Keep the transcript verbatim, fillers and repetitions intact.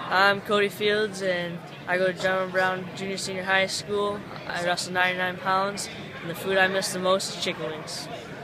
I'm Cody Fields, and I go to John Brown Junior Senior High School. I wrestle ninety-nine pounds, and the food I miss the most is chicken wings.